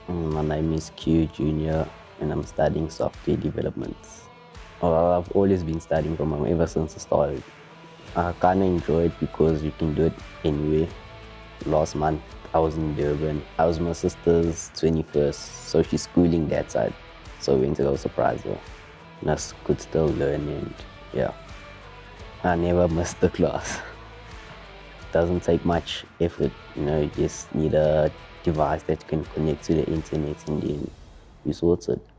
My name is Q Junior, and I'm studying software development. Well, I've always been studying from home ever since I started. I kind of enjoy it because you can do it anywhere. Last month, I was in Durban. I was my sister's 21st, so she's schooling that side. So we went to go surprise her. And I could still learn, and yeah, I never missed the class. Doesn't take much effort, you just need a device that can connect to the internet and then you sort it.